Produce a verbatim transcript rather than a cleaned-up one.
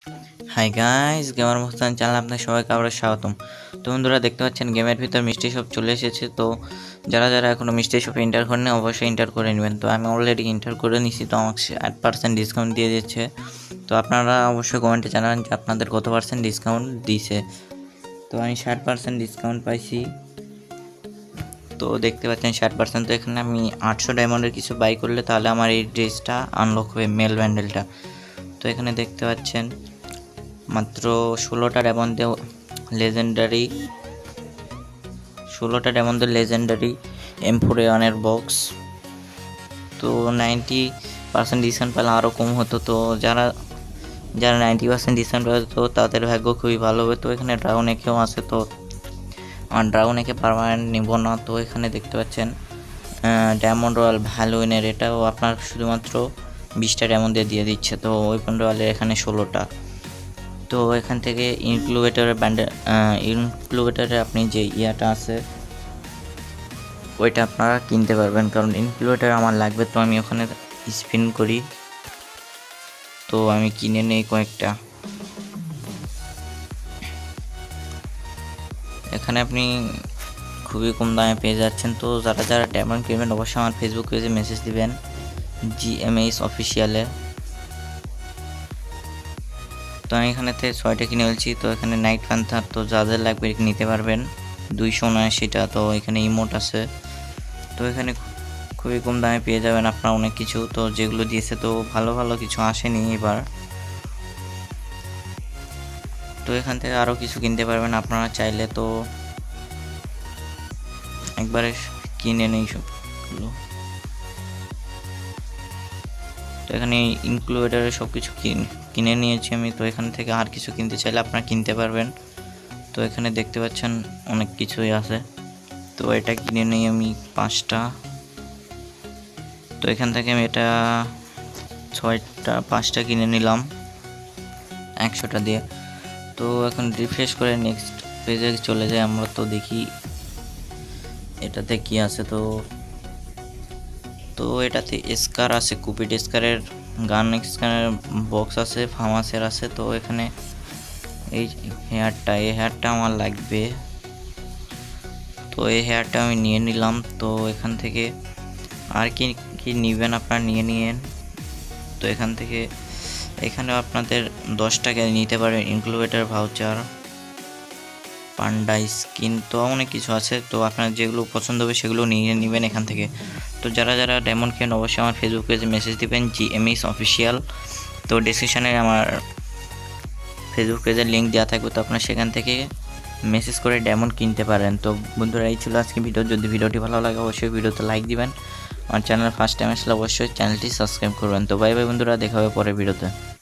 High guys, gamer Mustan channel আপনাদের সবাইকে আবার স্বাগতম। তো বন্ধুরা দেখতে পাচ্ছেন গেমের ভিতর মিষ্টি শপ চলে এসেছে। তো যারা যারা এখনও মিষ্টি শপে এন্টার করেনি অবশ্যই এন্টার করে নেবেন। তো আমি অলরেডি এন্টার করে নিছি, তো আমাকে আট পার্সেন্ট ডিসকাউন্ট দিয়ে দিচ্ছে। তো আপনারা অবশ্যই কমেন্টে জানান যে আপনাদের কত পার্সেন্ট ডিসকাউন্ট দিছে। তো আমি ষাট পার্সেন্ট ডিসকাউন্ট পাইছি। তো দেখতে পাচ্ছেন ষাট পার্সেন্ট। তো এখানে আমি আটশো ডায়মন্ডের কিছু বাই করলে তাহলে আমার এই ড্রেসটা আনলক হবে, মেল ব্যান্ডেলটা। তো এখানে দেখতে পাচ্ছেন মাত্র ষোলোটা ডায়মন্ড লেজেন্ডারি ষোলোটা diamond legendary M four A ওয়ানের বক্স। তো নাইনটি পার্সেন্ট ডিসকাউন্ট পেলে আরও কম হতো। তো যারা যারা নাইনটি পার্সেন্ট ডিসকাউন্ট পেত তো তাদের ভাগ্য খুবই ভালো হবে। তো এখানে ড্রাগন একেও আছে, তো আমার ড্রাগন একে পারমানেন্ট নিব না। তো এখানে দেখতে পাচ্ছেন ডায়মন্ড রয়্যাল ভ্যালুইনের, এটাও আপনার শুধুমাত্র বিশটা ডায়মন্ড দিয়ে দিচ্ছে। তো ওয়েপন রয়্যালের এখানে ষোলোটা। তো এখান থেকে ইনক্লুবেটরের ব্যান্ডে ইনক্লুবেটরে আপনি যে ইয়াটা আছে ওইটা আপনারা কিনতে পারবেন, কারণ ইনক্লুবেটর আমার লাগবে। তো আমি ওখানে স্পিন করি, তো আমি কিনে নেই কয়েকটা। এখানে আপনি খুবই কম দামে পেয়ে যাচ্ছেন। তো যারা যারা ডায়মন্ড কিনবেন অবশ্যই আমার ফেসবুক পেজে মেসেজ দিবেন, জিএমএইচ অফিসিয়ালে। তো আমি এখানে থেকে ছয়টা কিনে ফেলছি। তো এখানে নাইট প্যান্থার, তো যাদের লাগবে নিতে পারবেন দুইশো উনআশিটা। তো এখানে ইমোট আছে। তো এখানে খুবই কম দামে পেয়ে যাবেন আপনারা অনেক কিছু। তো যেগুলো দিয়েছে তো ভালো ভালো কিছু আসেনি এবার। তো এখান থেকে আরও কিছু কিনতে পারবেন আপনারা চাইলে। তো একবারে কিনে নেই সবগুলো। তো এখানে ইনক্লুডের সব কিছু কিনে নিয়েছি আমি। তো এখান থেকে আর কিছু কিনতে চাইলে আপনারা কিনতে পারবেন। তো এখানে দেখতে পাচ্ছেন অনেক কিছুই আছে। তো এটা কিনে নিই আমি পাঁচটা। তো এখান থেকে আমি এটা ছয়টা পাঁচটা কিনে নিলাম একশোটা দিয়ে। তো এখন রিফ্রেশ করে নেক্সট পেজে চলে যাই আমরা। তো দেখি এটাতে কি আছে। তো তো এটাতে স্কার আছে, কুপিড স্কারের গান স্কারের বক্স আছে, ফার্মাসের আছে। তো এখানে এই হেয়ারটা এই হেয়ারটা আমার লাগবে। তো এই হেয়ারটা আমি নিয়ে নিলাম। তো এখান থেকে আর কি কি নেবেন আপনারা নিয়ে নিয়েন। তো এখান থেকে এখানে আপনাদের দশ টাকা নিতে পারেন ইনক্লুবেটর ভাউচার, পান্ডা স্কিন, তো অনেক কিছু আছে। তো আপনার যেগুলো পছন্দ হবে সেগুলো নিয়ে নেবেন এখান থেকে। তো যারা যারা ডায়মন্ড কেন অবশ্যই আমার ফেসবুক পেজে মেসেজ দিবেন, জিএমএইচ অফিসিয়াল। তো ডিসক্রিপশানে আমার ফেসবুক পেজের লিঙ্ক দেওয়া থাকবে, তো আপনার সেখান থেকে মেসেজ করে ডায়মন্ড কিনতে পারেন। তো বন্ধুরা এই ছিল আজকে ভিডিও। যদি ভিডিওটি ভালো লাগে অবশ্যই ভিডিওতে লাইক দিবেন। আমার চ্যানেল ফার্স্ট টাইম আসলে অবশ্যই চ্যানেলটি সাবস্ক্রাইব করবেন। তো বাই বাই বন্ধুরা, দেখা হবে পরের ভিডিওতে।